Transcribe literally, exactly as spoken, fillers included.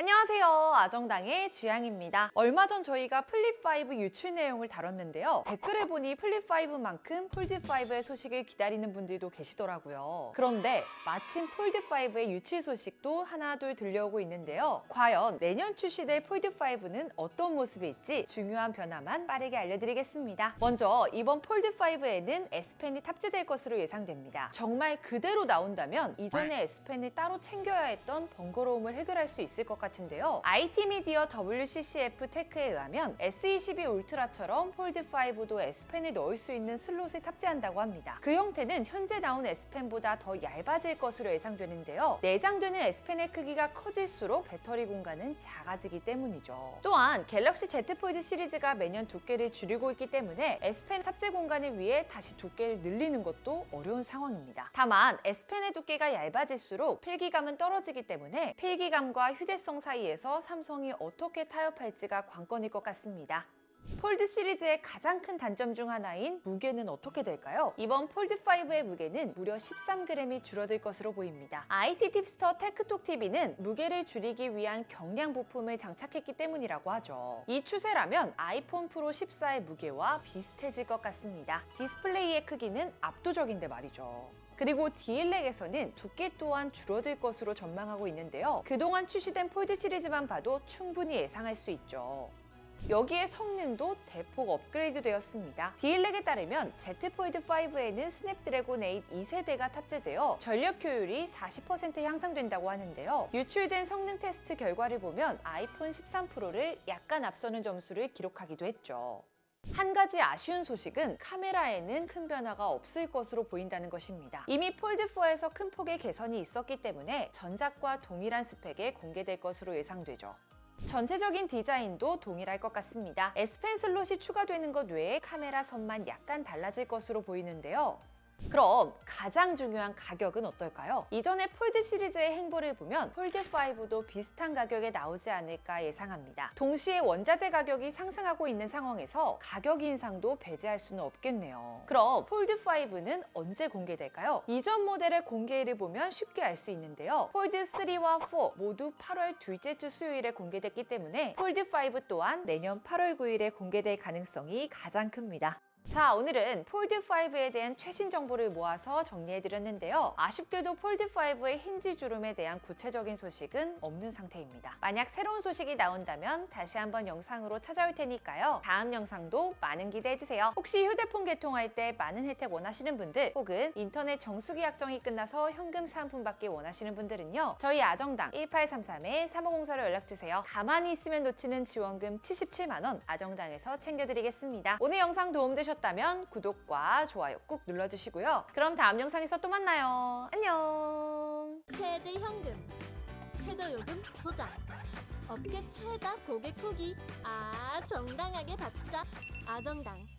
안녕하세요, 아정당의 주양입니다. 얼마 전 저희가 플립 파이브 유출 내용을 다뤘는데요. 댓글에 보니 플립 파이브만큼 폴드 파이브의 소식을 기다리는 분들도 계시더라고요. 그런데 마침 폴드 파이브의 유출 소식도 하나둘 들려오고 있는데요. 과연 내년 출시될 폴드 파이브는 어떤 모습일지 중요한 변화만 빠르게 알려드리겠습니다. 먼저 이번 폴드 파이브에는 S펜이 탑재될 것으로 예상됩니다. 정말 그대로 나온다면 이전에 S펜을 따로 챙겨야 했던 번거로움을 해결할 수 있을 것 같은데요. 아이티 미디어 더블유씨씨에프 테크에 의하면 에스 이십이 울트라처럼 폴드 파이브도 S펜을 넣을 수 있는 슬롯을 탑재한다고 합니다. 그 형태는 현재 나온 S펜보다 더 얇아질 것으로 예상되는데요. 내장되는 S펜의 크기가 커질수록 배터리 공간은 작아지기 때문이죠. 또한 갤럭시 Z 폴드 시리즈가 매년 두께를 줄이고 있기 때문에 S펜 탑재 공간을 위해 다시 두께를 늘리는 것도 어려운 상황입니다. 다만 S펜의 두께가 얇아질수록 필기감은 떨어지기 때문에 필기감과 휴대성 사이에서 삼성이 어떻게 타협할지가 관건일 것 같습니다. 폴드 시리즈의 가장 큰 단점 중 하나인 무게는 어떻게 될까요? 이번 폴드 파이브의 무게는 무려 십삼 그램이 줄어들 것으로 보입니다. 아이티 팁스터 테크톡티비는 무게를 줄이기 위한 경량 부품을 장착했기 때문이라고 하죠. 이 추세라면 아이폰 프로 십사의 무게와 비슷해질 것 같습니다. 디스플레이의 크기는 압도적인데 말이죠. 그리고 디엘렉에서는 두께 또한 줄어들 것으로 전망하고 있는데요. 그동안 출시된 폴드 시리즈만 봐도 충분히 예상할 수 있죠. 여기에 성능도 대폭 업그레이드 되었습니다. 디엘렉에 따르면 Z 폴드 파이브에는 스냅드래곤 에잇 이 세대가 탑재되어 전력 효율이 사십 퍼센트 향상된다고 하는데요. 유출된 성능 테스트 결과를 보면 아이폰 십삼 프로를 약간 앞서는 점수를 기록하기도 했죠. 한 가지 아쉬운 소식은 카메라에는 큰 변화가 없을 것으로 보인다는 것입니다. 이미 폴드 포에서 큰 폭의 개선이 있었기 때문에 전작과 동일한 스펙에 공개될 것으로 예상되죠. 전체적인 디자인도 동일할 것 같습니다. S펜 슬롯이 추가되는 것 외에 카메라 선만 약간 달라질 것으로 보이는데요. 그럼 가장 중요한 가격은 어떨까요? 이전에 폴드 시리즈의 행보를 보면 폴드 파이브도 비슷한 가격에 나오지 않을까 예상합니다. 동시에 원자재 가격이 상승하고 있는 상황에서 가격 인상도 배제할 수는 없겠네요. 그럼 폴드 파이브는 언제 공개될까요? 이전 모델의 공개일을 보면 쉽게 알 수 있는데요. 폴드 쓰리와 사 모두 팔월 둘째 주 수요일에 공개됐기 때문에 폴드 파이브 또한 내년 팔월 구일에 공개될 가능성이 가장 큽니다. 자, 오늘은 폴드 파이브에 대한 최신 정보를 모아서 정리해드렸는데요. 아쉽게도 폴드 파이브의 힌지 주름에 대한 구체적인 소식은 없는 상태입니다. 만약 새로운 소식이 나온다면 다시 한번 영상으로 찾아올 테니까요. 다음 영상도 많은 기대해주세요. 혹시 휴대폰 개통할 때 많은 혜택 원하시는 분들 혹은 인터넷 정수기 약정이 끝나서 현금 사은품 받기 원하시는 분들은요. 저희 아정당 일팔삼삼 삼오공사로 연락주세요. 가만히 있으면 놓치는 지원금 칠십칠만 원 아정당에서 챙겨드리겠습니다. 오늘 영상 도움되셨다면 다면 구독과 좋아요 꾹 눌러주시고요. 그럼 다음 영상에서 또 만나요. 안녕. 최대 현금, 최저요금 보장, 업계 최다 고객 후기. 아, 정당하게 받자. 아정당.